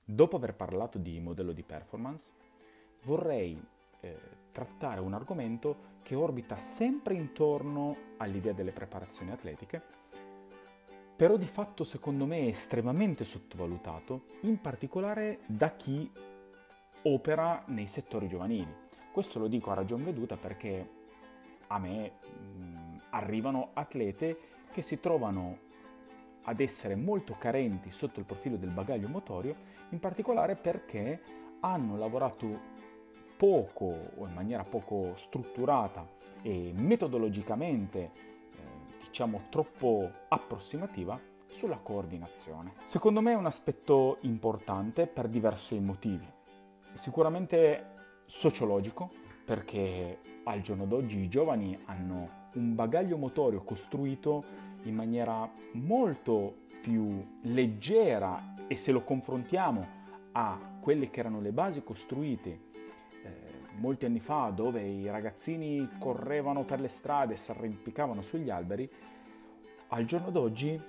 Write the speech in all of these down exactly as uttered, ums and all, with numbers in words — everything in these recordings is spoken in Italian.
Dopo aver parlato di modello di performance, vorrei eh, trattare un argomento che orbita sempre intorno all'idea delle preparazioni atletiche, però di fatto secondo me è estremamente sottovalutato, in particolare da chi opera nei settori giovanili. Questo lo dico a ragion veduta perché a me mh, arrivano atlete che si trovano ad essere molto carenti sotto il profilo del bagaglio motorio, in particolare perché hanno lavorato poco o in maniera poco strutturata e metodologicamente, eh, diciamo, troppo approssimativa sulla coordinazione. Secondo me è un aspetto importante per diversi motivi. Sicuramente sociologico, perché al giorno d'oggi i giovani hanno un bagaglio motorio costruito in maniera molto più leggera e se lo confrontiamo a quelle che erano le basi costruite eh, molti anni fa, dove i ragazzini correvano per le strade e si arrampicavano sugli alberi, al giorno d'oggi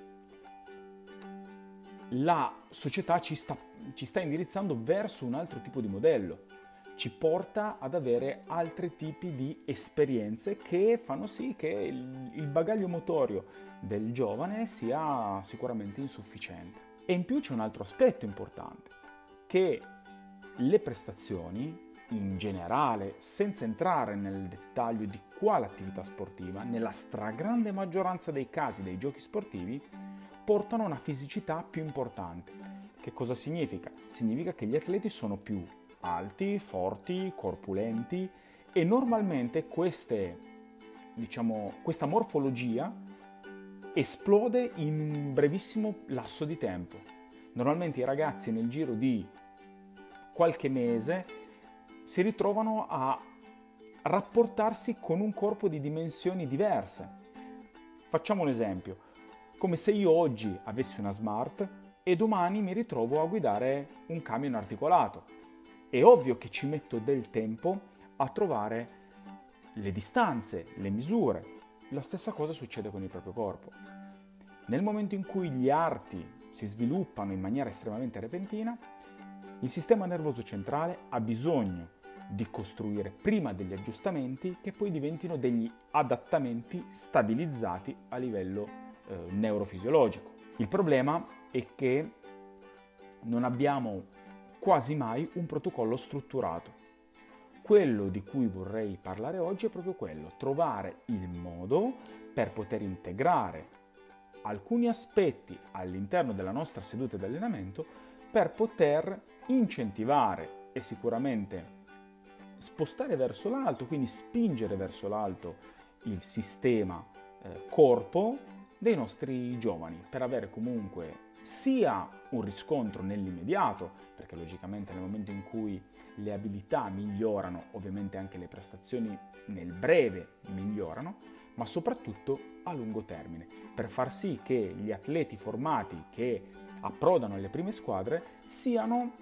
la società ci sta, ci sta indirizzando verso un altro tipo di modello, ci porta ad avere altri tipi di esperienze che fanno sì che il, il bagaglio motorio del giovane sia sicuramente insufficiente. E in più c'è un altro aspetto importante, che le prestazioni in generale, senza entrare nel dettaglio di quale attività sportiva, nella stragrande maggioranza dei casi dei giochi sportivi, portano a una fisicità più importante. Che cosa significa? Significa che gli atleti sono più alti, forti, corpulenti e normalmente queste, diciamo, questa morfologia esplode in un brevissimo lasso di tempo. Normalmente i ragazzi nel giro di qualche mese si ritrovano a rapportarsi con un corpo di dimensioni diverse. Facciamo un esempio, come se io oggi avessi una Smart e domani mi ritrovo a guidare un camion articolato. È ovvio che ci metto del tempo a trovare le distanze, le misure. La stessa cosa succede con il proprio corpo. Nel momento in cui gli arti si sviluppano in maniera estremamente repentina, il sistema nervoso centrale ha bisogno di costruire prima degli aggiustamenti che poi diventino degli adattamenti stabilizzati a livello eh, neurofisiologico. Il problema è che non abbiamo quasi mai un protocollo strutturato. Quello di cui vorrei parlare oggi è proprio quello, trovare il modo per poter integrare alcuni aspetti all'interno della nostra seduta di allenamento per poter incentivare e sicuramente spostare verso l'alto, quindi spingere verso l'alto il sistema eh, corpo dei nostri giovani, per avere comunque sia un riscontro nell'immediato, perché logicamente nel momento in cui le abilità migliorano, ovviamente anche le prestazioni nel breve migliorano, ma soprattutto a lungo termine, per far sì che gli atleti formati che approdano alle prime squadre siano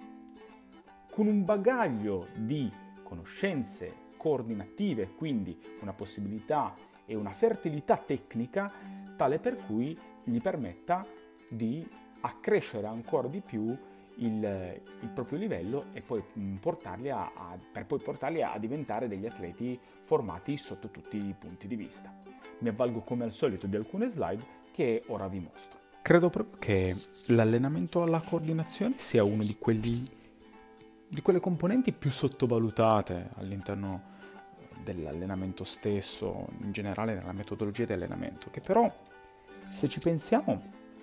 con un bagaglio di conoscenze coordinative, quindi una possibilità e una fertilità tecnica tale per cui gli permetta di accrescere ancora di più il, il proprio livello e poi portarli a, a, per poi portarli a diventare degli atleti formati sotto tutti i punti di vista. Mi avvalgo come al solito di alcune slide che ora vi mostro. Credo proprio che l'allenamento alla coordinazione sia uno di quelli di quelle componenti più sottovalutate all'interno dell'allenamento stesso, in generale nella metodologia di allenamento, che però, se ci pensiamo,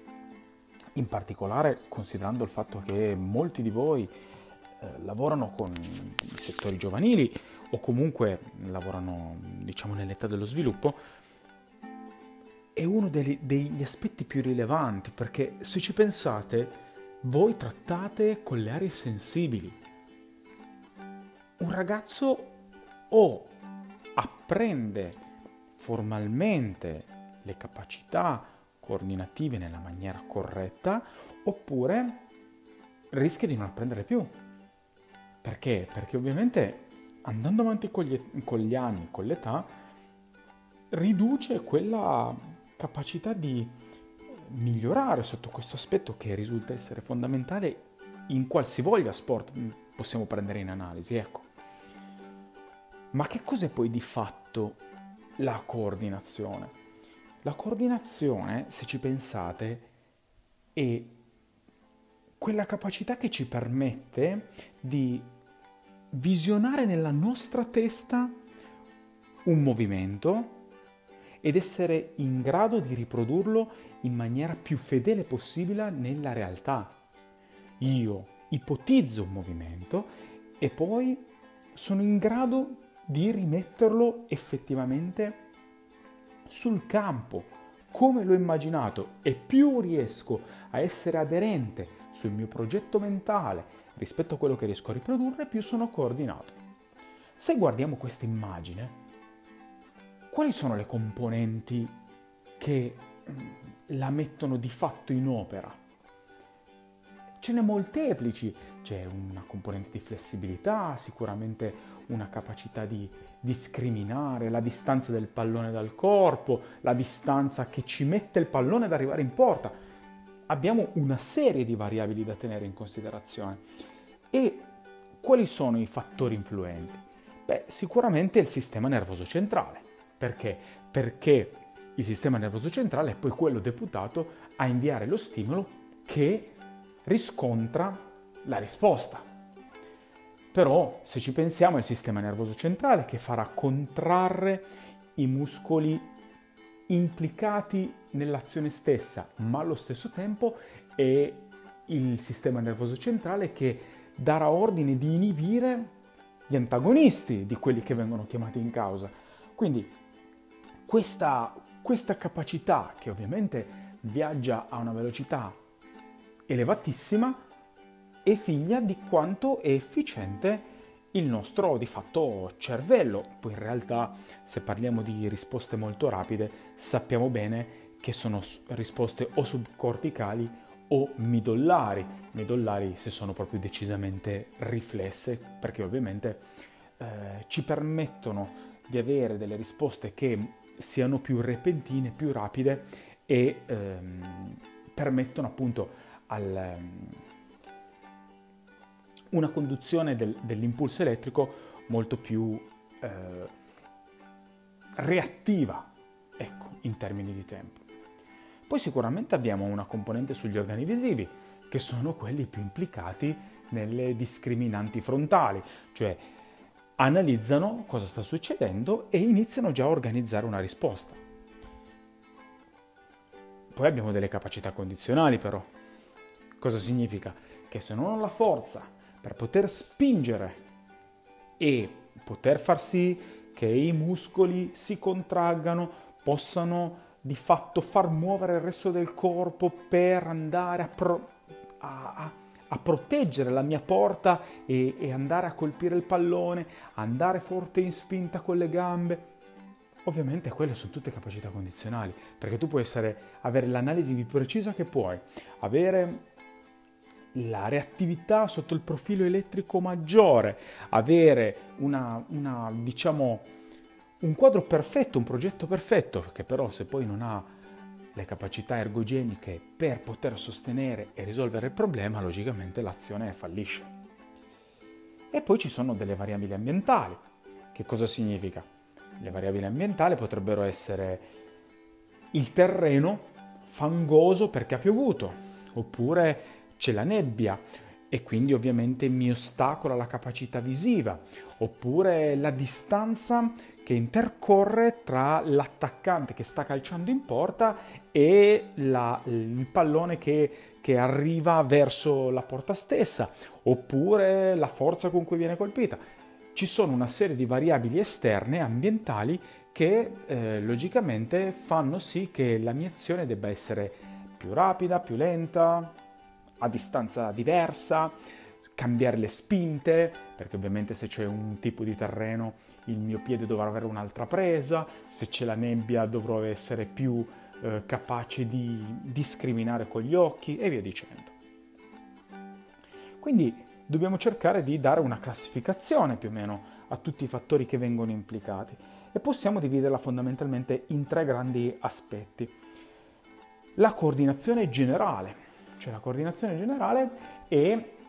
in particolare considerando il fatto che molti di voi eh, lavorano con i settori giovanili o comunque lavorano, diciamo, nell'età dello sviluppo, è uno degli, degli aspetti più rilevanti, perché se ci pensate, voi trattate con le aree sensibili. Un ragazzo o apprende formalmente le capacità coordinative nella maniera corretta, oppure rischia di non apprendere più. Perché? Perché ovviamente andando avanti con gli, con gli anni, con l'età, riduce quella capacità di migliorare sotto questo aspetto che risulta essere fondamentale in qualsivoglia sport possiamo prendere in analisi, ecco. Ma che cos'è poi di fatto la coordinazione? La coordinazione, se ci pensate, è quella capacità che ci permette di visionare nella nostra testa un movimento ed essere in grado di riprodurlo in maniera più fedele possibile nella realtà. Io ipotizzo un movimento e poi sono in grado di rimetterlo effettivamente sul campo, come l'ho immaginato, e più riesco a essere aderente sul mio progetto mentale rispetto a quello che riesco a riprodurre, più sono coordinato. Se guardiamo questa immagine, quali sono le componenti che la mettono di fatto in opera? Ce ne molteplici, c'è una componente di flessibilità, sicuramente una capacità di discriminare la distanza del pallone dal corpo, la distanza che ci mette il pallone ad arrivare in porta. Abbiamo una serie di variabili da tenere in considerazione. E quali sono i fattori influenti? Beh, sicuramente il sistema nervoso centrale. Perché? Perché il sistema nervoso centrale è poi quello deputato a inviare lo stimolo che riscontra la risposta. Però, se ci pensiamo, è il sistema nervoso centrale che farà contrarre i muscoli implicati nell'azione stessa, ma allo stesso tempo è il sistema nervoso centrale che darà ordine di inibire gli antagonisti di quelli che vengono chiamati in causa. Quindi questa, questa capacità, che ovviamente viaggia a una velocità elevatissima, è figlia di quanto è efficiente il nostro, di fatto, cervello. Poi in realtà, se parliamo di risposte molto rapide, sappiamo bene che sono risposte o subcorticali o midollari. Midollari se sono proprio decisamente riflesse, perché ovviamente eh, ci permettono di avere delle risposte che siano più repentine, più rapide e ehm, permettono appunto al, una conduzione del, dell'impulso elettrico molto più eh, reattiva, ecco, in termini di tempo. Poi sicuramente abbiamo una componente sugli organi visivi, che sono quelli più implicati nelle discriminanti frontali, cioè analizzano cosa sta succedendo e iniziano già a organizzare una risposta. Poi abbiamo delle capacità condizionali però. Cosa significa? Che se non ho la forza per poter spingere e poter far sì che i muscoli si contraggano, possano di fatto far muovere il resto del corpo per andare a, pro- a, a, a proteggere la mia porta e, e andare a colpire il pallone, andare forte in spinta con le gambe. Ovviamente quelle sono tutte capacità condizionali, perché tu puoi essere, avere l'analisi più precisa che puoi, avere la reattività sotto il profilo elettrico maggiore, avere una, una diciamo, un quadro perfetto, un progetto perfetto, che però se poi non ha le capacità ergogeniche per poter sostenere e risolvere il problema, logicamente l'azione fallisce. E poi ci sono delle variabili ambientali. Che cosa significa? Le variabili ambientali potrebbero essere il terreno fangoso perché ha piovuto, oppure c'è la nebbia e quindi ovviamente mi ostacola la capacità visiva, oppure la distanza che intercorre tra l'attaccante che sta calciando in porta e la, il pallone che, che arriva verso la porta stessa, oppure la forza con cui viene colpita. Ci sono una serie di variabili esterne, ambientali, che eh, logicamente fanno sì che la mia azione debba essere più rapida, più lenta, a distanza diversa, cambiare le spinte, perché ovviamente se c'è un tipo di terreno il mio piede dovrà avere un'altra presa, se c'è la nebbia dovrò essere più eh, capace di discriminare con gli occhi e via dicendo. Quindi dobbiamo cercare di dare una classificazione più o meno a tutti i fattori che vengono implicati e possiamo dividerla fondamentalmente in tre grandi aspetti. La coordinazione generale, cioè la coordinazione generale è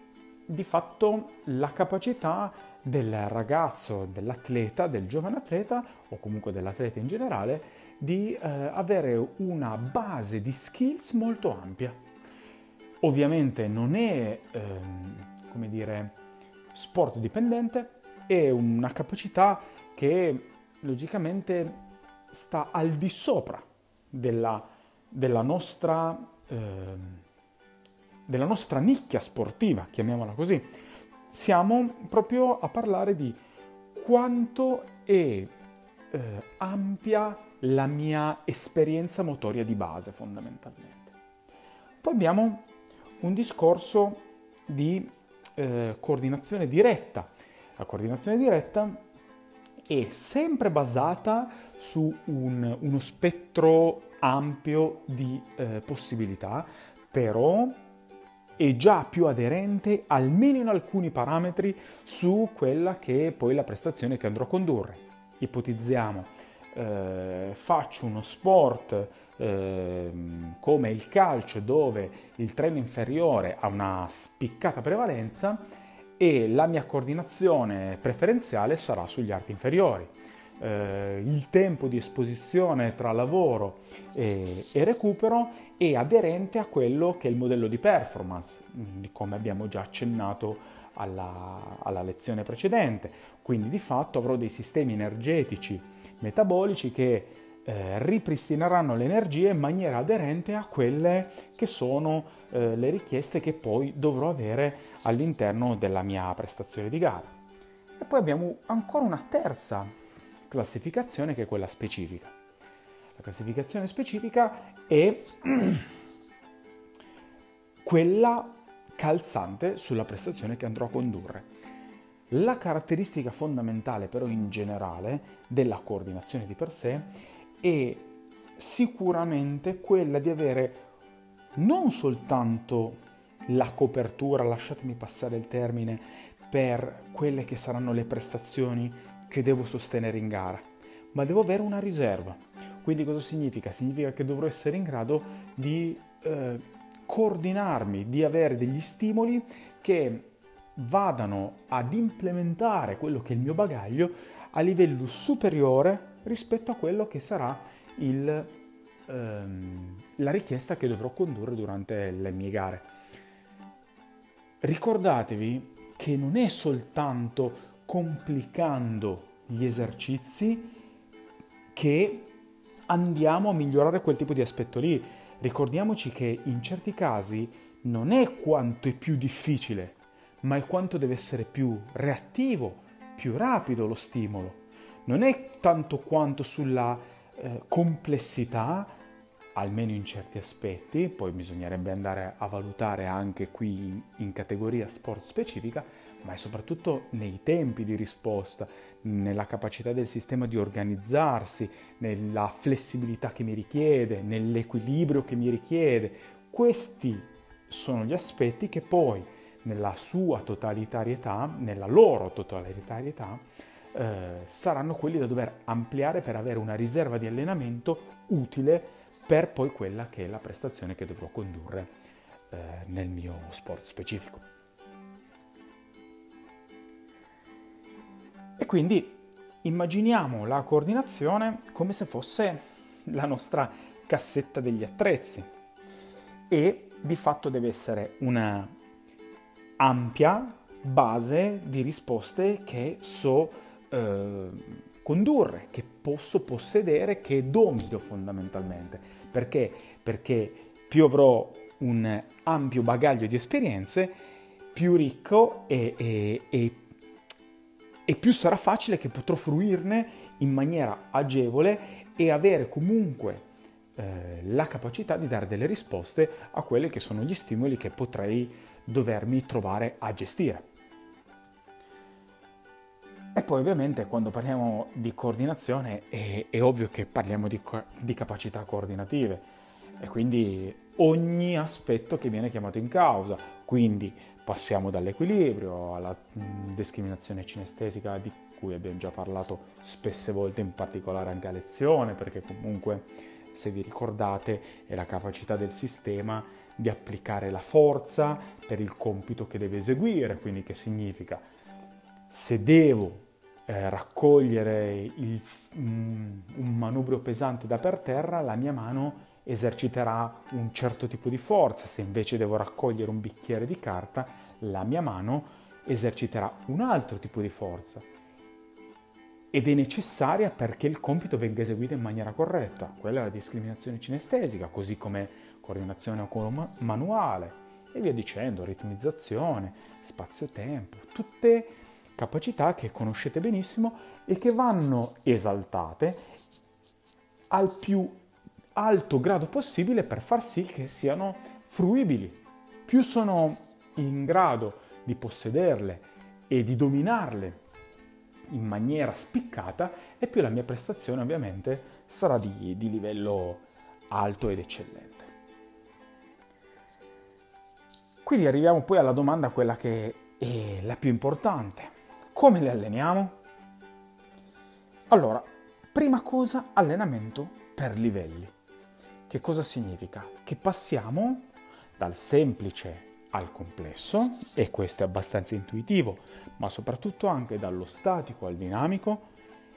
di fatto la capacità del ragazzo, dell'atleta, del giovane atleta o comunque dell'atleta in generale di eh, avere una base di skills molto ampia. Ovviamente non è, ehm, come dire, sport dipendente, è una capacità che logicamente sta al di sopra della, della nostra, ehm, della nostra nicchia sportiva, chiamiamola così. Siamo proprio a parlare di quanto è eh, ampia la mia esperienza motoria di base, fondamentalmente. Poi abbiamo un discorso di eh, coordinazione diretta. La coordinazione diretta è sempre basata su un, uno spettro ampio di eh, possibilità, però è già più aderente, almeno in alcuni parametri, su quella che è poi la prestazione che andrò a condurre. Ipotizziamo, eh, faccio uno sport eh, come il calcio, dove il treno inferiore ha una spiccata prevalenza e la mia coordinazione preferenziale sarà sugli arti inferiori. Eh, il tempo di esposizione tra lavoro e, e recupero è aderente a quello che è il modello di performance, come abbiamo già accennato alla, alla lezione precedente. Quindi di fatto avrò dei sistemi energetici metabolici che eh, ripristineranno l'energia in maniera aderente a quelle che sono eh, le richieste che poi dovrò avere all'interno della mia prestazione di gara. E poi abbiamo ancora una terza classificazione, che è quella specifica. La classificazione specifica è quella calzante sulla prestazione che andrò a condurre. La caratteristica fondamentale però in generale della coordinazione di per sé è sicuramente quella di avere non soltanto la copertura, lasciatemi passare il termine, per quelle che saranno le prestazioni che devo sostenere in gara, ma devo avere una riserva. Quindi cosa significa? Significa che dovrò essere in grado di eh, coordinarmi, di avere degli stimoli che vadano ad implementare quello che è il mio bagaglio a livello superiore rispetto a quello che sarà il, ehm, la richiesta che dovrò condurre durante le mie gare. Ricordatevi che non è soltanto complicando gli esercizi che andiamo a migliorare quel tipo di aspetto lì. Ricordiamoci che in certi casi non è quanto è più difficile, ma è quanto deve essere più reattivo, più rapido lo stimolo. Non è tanto quanto sulla eh, complessità, almeno in certi aspetti, poi bisognerebbe andare a valutare anche qui in, in categoria sport specifica, ma è soprattutto nei tempi di risposta, nella capacità del sistema di organizzarsi, nella flessibilità che mi richiede, nell'equilibrio che mi richiede. Questi sono gli aspetti che poi nella sua totalitarietà, nella loro totalitarietà, eh, saranno quelli da dover ampliare per avere una riserva di allenamento utile per poi quella che è la prestazione che dovrò condurre eh, nel mio sport specifico. E quindi immaginiamo la coordinazione come se fosse la nostra cassetta degli attrezzi e di fatto deve essere una ampia base di risposte che so eh, condurre, che posso possedere, che domino fondamentalmente. Perché? Perché più avrò un ampio bagaglio di esperienze, più ricco e, e, e, e più sarà facile che potrò fruirne in maniera agevole e avere comunque eh, la capacità di dare delle risposte a quelli che sono gli stimoli che potrei dovermi trovare a gestire. E poi ovviamente quando parliamo di coordinazione è, è ovvio che parliamo di, di capacità coordinative e quindi ogni aspetto che viene chiamato in causa. Quindi passiamo dall'equilibrio alla discriminazione cinestesica di cui abbiamo già parlato spesse volte, in particolare anche a lezione, perché comunque se vi ricordate è la capacità del sistema di applicare la forza per il compito che deve eseguire, quindi che significa se devo eh, raccogliere il, um, un manubrio pesante da per terra, la mia mano eserciterà un certo tipo di forza, se invece devo raccogliere un bicchiere di carta, la mia mano eserciterà un altro tipo di forza ed è necessaria perché il compito venga eseguito in maniera corretta. Quella è la discriminazione cinestesica, così come coordinazione manuale e via dicendo, ritmizzazione, spazio-tempo, tutte capacità che conoscete benissimo e che vanno esaltate al più alto grado possibile per far sì che siano fruibili. Più sono in grado di possederle e di dominarle in maniera spiccata e più la mia prestazione ovviamente sarà di, di livello alto ed eccellente. Quindi arriviamo poi alla domanda, quella che è la più importante. Come le alleniamo? Allora, prima cosa, allenamento per livelli. Che cosa significa? Che passiamo dal semplice al complesso, e questo è abbastanza intuitivo, ma soprattutto anche dallo statico al dinamico,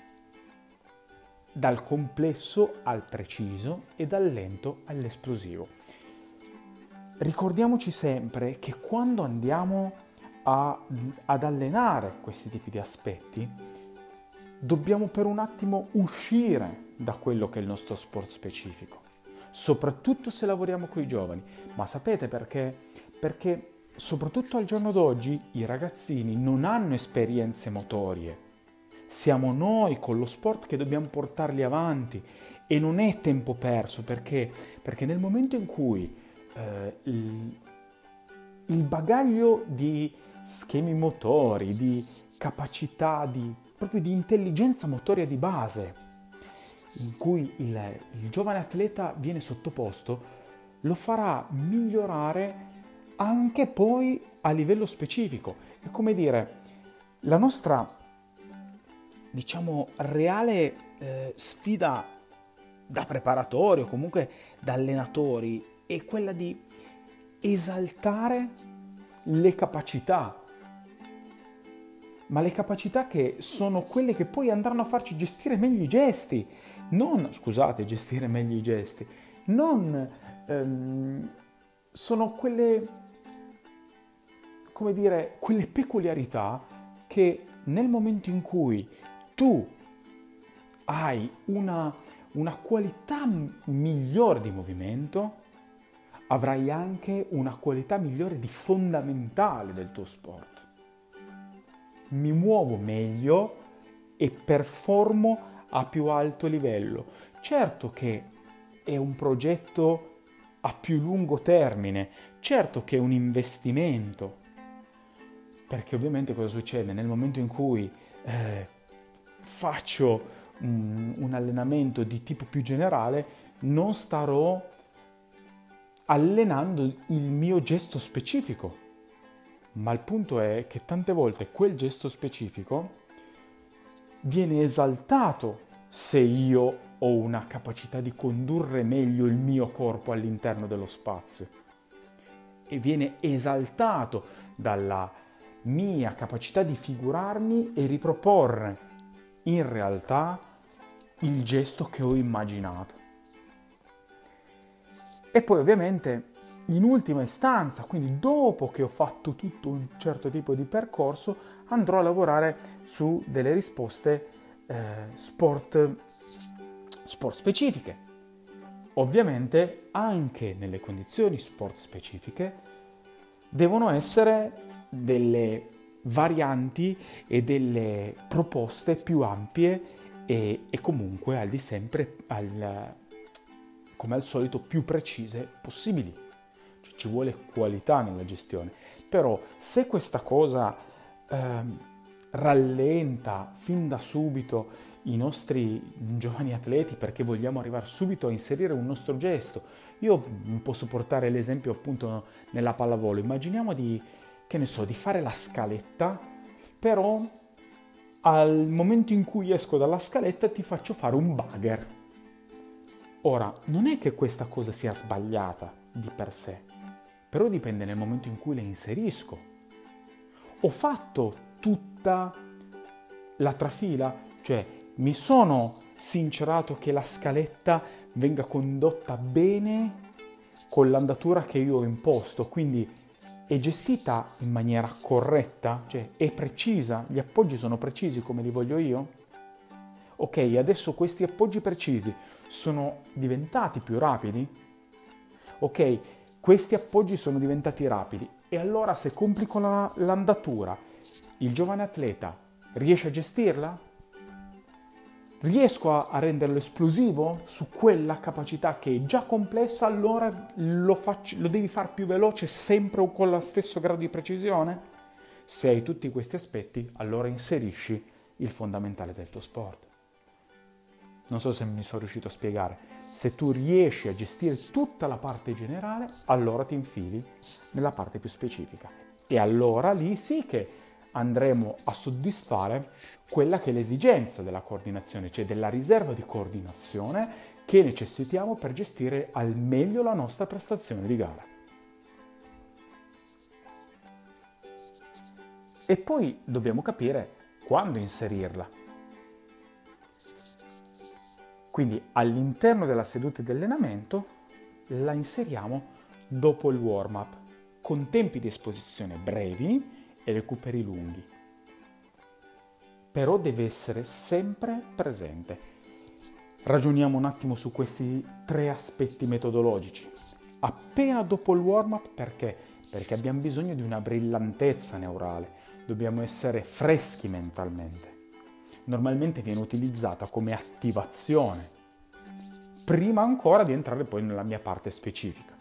dal complesso al preciso e dal lento all'esplosivo. Ricordiamoci sempre che quando andiamo a, ad allenare questi tipi di aspetti, dobbiamo per un attimo uscire da quello che è il nostro sport specifico, soprattutto se lavoriamo con i giovani. Ma sapete perché? Perché soprattutto al giorno d'oggi i ragazzini non hanno esperienze motorie. Siamo noi con lo sport che dobbiamo portarli avanti e non è tempo perso, perché, perché nel momento in cui eh, il, il bagaglio di schemi motori, di capacità, di, proprio di intelligenza motoria di base, in cui il, il giovane atleta viene sottoposto, lo farà migliorare anche poi a livello specifico. È come dire, la nostra, diciamo, reale eh, sfida da preparatori o comunque da allenatori è quella di esaltare le capacità, ma le capacità che sono quelle che poi andranno a farci gestire meglio i gesti, non, scusate, gestire meglio i gesti, non ehm, sono quelle, come dire, quelle peculiarità che nel momento in cui tu hai una, una qualità migliore di movimento, avrai anche una qualità migliore di fondamentale del tuo sport. Mi muovo meglio e performo a più alto livello. Certo che è un progetto a più lungo termine, certo che è un investimento, perché ovviamente cosa succede? Nel momento in cui eh, faccio un, un allenamento di tipo più generale, non starò allenando il mio gesto specifico, ma il punto è che tante volte quel gesto specifico viene esaltato se io ho una capacità di condurre meglio il mio corpo all'interno dello spazio, e viene esaltato dalla mia capacità di figurarmi e riproporre in realtà il gesto che ho immaginato. E poi ovviamente in ultima istanza, quindi dopo che ho fatto tutto un certo tipo di percorso, andrò a lavorare su delle risposte eh, sport, sport specifiche. Ovviamente anche nelle condizioni sport specifiche devono essere delle varianti e delle proposte più ampie e, e comunque al di sempre al, come al solito più precise possibili. Ci vuole qualità nella gestione, però se questa cosa eh, rallenta fin da subito i nostri giovani atleti perché vogliamo arrivare subito a inserire un nostro gesto, io posso portare l'esempio appunto nella pallavolo. Immaginiamo di, che ne so, di fare la scaletta, però al momento in cui esco dalla scaletta ti faccio fare un bugger. Ora, non è che questa cosa sia sbagliata di per sé, però dipende nel momento in cui le inserisco. Ho fatto tutta la trafila, cioè mi sono sincerato che la scaletta venga condotta bene con l'andatura che io ho imposto, quindi è gestita in maniera corretta, cioè è precisa, gli appoggi sono precisi come li voglio io? Ok, adesso questi appoggi precisi sono diventati più rapidi? Ok, questi appoggi sono diventati rapidi e allora se complico la, l'andatura, il giovane atleta riesce a gestirla? Riesco a, a renderlo esplosivo su quella capacità che è già complessa, allora lo, faccio, lo devi far più veloce sempre con lo stesso grado di precisione? Se hai tutti questi aspetti, allora inserisci il fondamentale del tuo sport. Non so se mi sono riuscito a spiegare. Se tu riesci a gestire tutta la parte generale, allora ti infili nella parte più specifica. E allora lì sì che andremo a soddisfare quella che è l'esigenza della coordinazione, cioè della riserva di coordinazione che necessitiamo per gestire al meglio la nostra prestazione di gara. E poi dobbiamo capire quando inserirla. Quindi all'interno della seduta di allenamento la inseriamo dopo il warm-up, con tempi di esposizione brevi e recuperi lunghi. Però deve essere sempre presente. Ragioniamo un attimo su questi tre aspetti metodologici. Appena dopo il warm-up, perché? Perché abbiamo bisogno di una brillantezza neurale, dobbiamo essere freschi mentalmente. Normalmente viene utilizzata come attivazione, prima ancora di entrare poi nella mia parte specifica.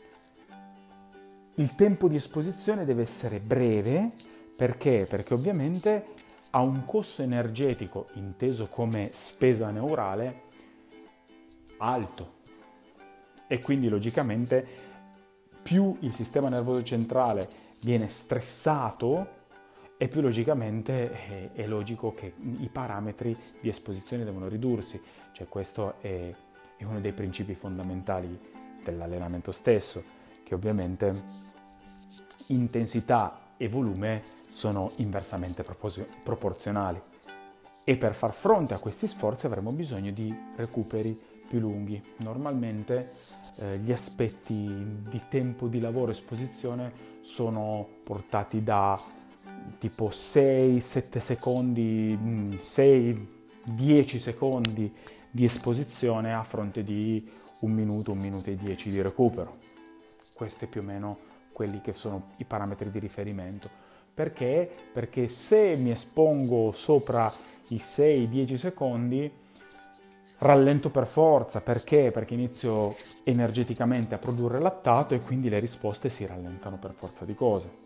Il tempo di esposizione deve essere breve, perché? Perché ovviamente ha un costo energetico, inteso come spesa neurale, alto. E quindi logicamente più il sistema nervoso centrale viene stressato, e più logicamente è, è logico che i parametri di esposizione devono ridursi. Cioè questo è, è uno dei principi fondamentali dell'allenamento stesso, che ovviamente intensità e volume sono inversamente proporzionali. E per far fronte a questi sforzi avremo bisogno di recuperi più lunghi. Normalmente eh, gli aspetti di tempo di lavoro e esposizione sono portati da tipo sei sette secondi, sei dieci secondi di esposizione a fronte di un minuto, un minuto e dieci di recupero. Questi più o meno quelli che sono i parametri di riferimento. Perché? Perché se mi espongo sopra i sei dieci secondi rallento per forza. Perché? Perché inizio energeticamente a produrre lattato e quindi le risposte si rallentano per forza di cose.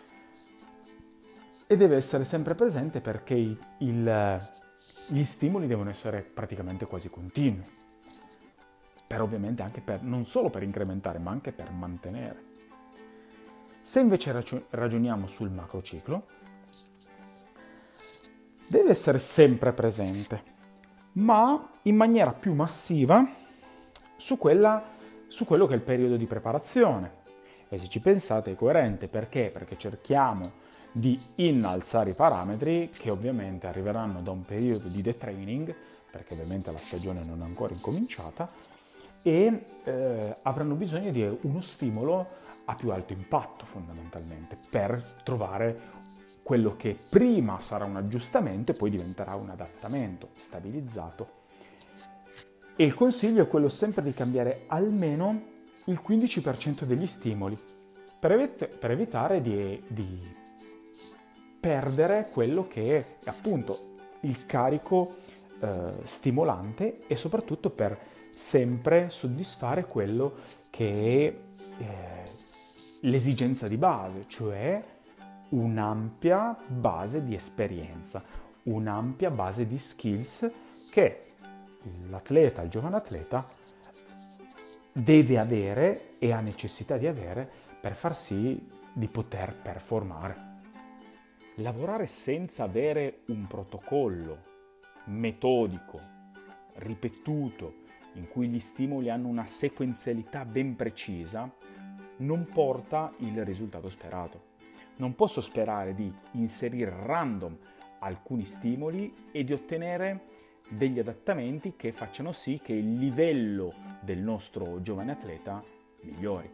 E deve essere sempre presente perché il, il, gli stimoli devono essere praticamente quasi continui. Per ovviamente anche per, non solo per incrementare, ma anche per mantenere. Se invece ragioniamo sul macrociclo, deve essere sempre presente, ma in maniera più massiva su, quella, su quello che è il periodo di preparazione. E se ci pensate è coerente, perché? Perché cerchiamo di innalzare i parametri che ovviamente arriveranno da un periodo di detraining, perché ovviamente la stagione non è ancora incominciata, e eh, avranno bisogno di uno stimolo a più alto impatto fondamentalmente per trovare quello che prima sarà un aggiustamento e poi diventerà un adattamento stabilizzato. E il consiglio è quello sempre di cambiare almeno il quindici per cento degli stimoli per, evit- per evitare di, di perdere quello che è appunto il carico eh, stimolante e soprattutto per sempre soddisfare quello che è eh, l'esigenza di base, cioè un'ampia base di esperienza, un'ampia base di skills che l'atleta, il giovane atleta, deve avere e ha necessità di avere per far sì di poter performare. Lavorare senza avere un protocollo metodico, ripetuto, in cui gli stimoli hanno una sequenzialità ben precisa, non porta il risultato sperato. Non posso sperare di inserire random alcuni stimoli e di ottenere degli adattamenti che facciano sì che il livello del nostro giovane atleta migliori.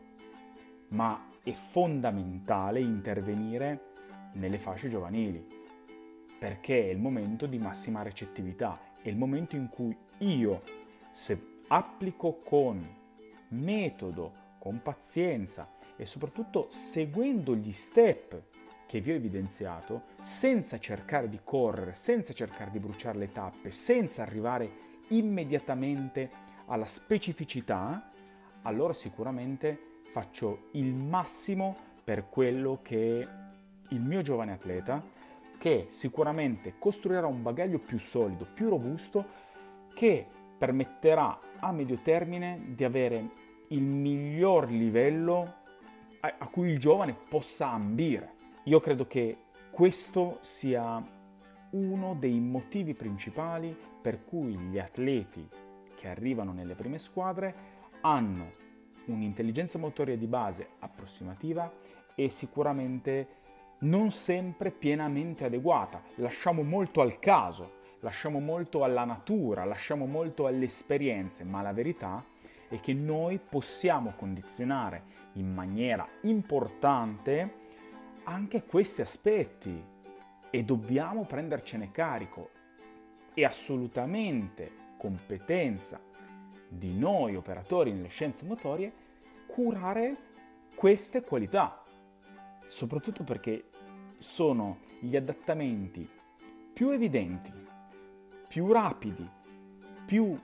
Ma è fondamentale intervenire nelle fasce giovanili, perché è il momento di massima recettività, è il momento in cui io, se applico con metodo, con pazienza e soprattutto seguendo gli step che vi ho evidenziato, senza cercare di correre, senza cercare di bruciare le tappe, senza arrivare immediatamente alla specificità, allora sicuramente faccio il massimo per quello che è il mio giovane atleta, che sicuramente costruirà un bagaglio più solido, più robusto, che permetterà a medio termine di avere il miglior livello a, a cui il giovane possa ambire. Io credo che questo sia uno dei motivi principali per cui gli atleti che arrivano nelle prime squadre hanno un'intelligenza motoria di base approssimativa e sicuramente non sempre pienamente adeguata. Lasciamo molto al caso, lasciamo molto alla natura, lasciamo molto alle esperienze, ma la verità è che noi possiamo condizionare in maniera importante anche questi aspetti e dobbiamo prendercene carico. È assolutamente competenza di noi operatori nelle scienze motorie curare queste qualità, soprattutto perché sono gli adattamenti più evidenti, più rapidi, più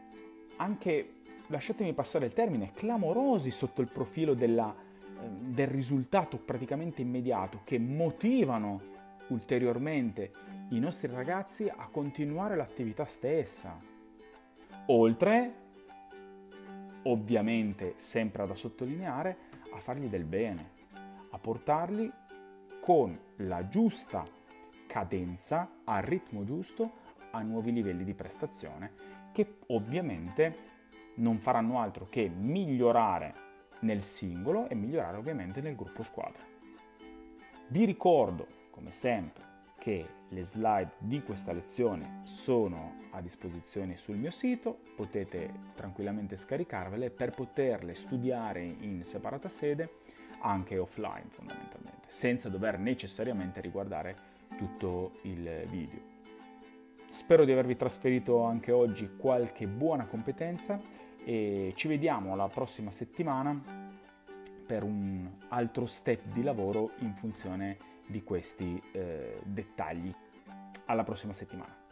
anche, lasciatemi passare il termine, clamorosi sotto il profilo della, eh, del risultato praticamente immediato, che motivano ulteriormente i nostri ragazzi a continuare l'attività stessa. Oltre, ovviamente, sempre da sottolineare, a fargli del bene, a portarli con la giusta cadenza, al ritmo giusto, a nuovi livelli di prestazione, che ovviamente non faranno altro che migliorare nel singolo e migliorare ovviamente nel gruppo squadra. Vi ricordo, come sempre, che le slide di questa lezione sono a disposizione sul mio sito, potete tranquillamente scaricarvele per poterle studiare in separata sede, anche offline fondamentalmente, senza dover necessariamente riguardare tutto il video. Spero di avervi trasferito anche oggi qualche buona competenza e ci vediamo la prossima settimana per un altro step di lavoro in funzione di questi eh, dettagli. Alla prossima settimana.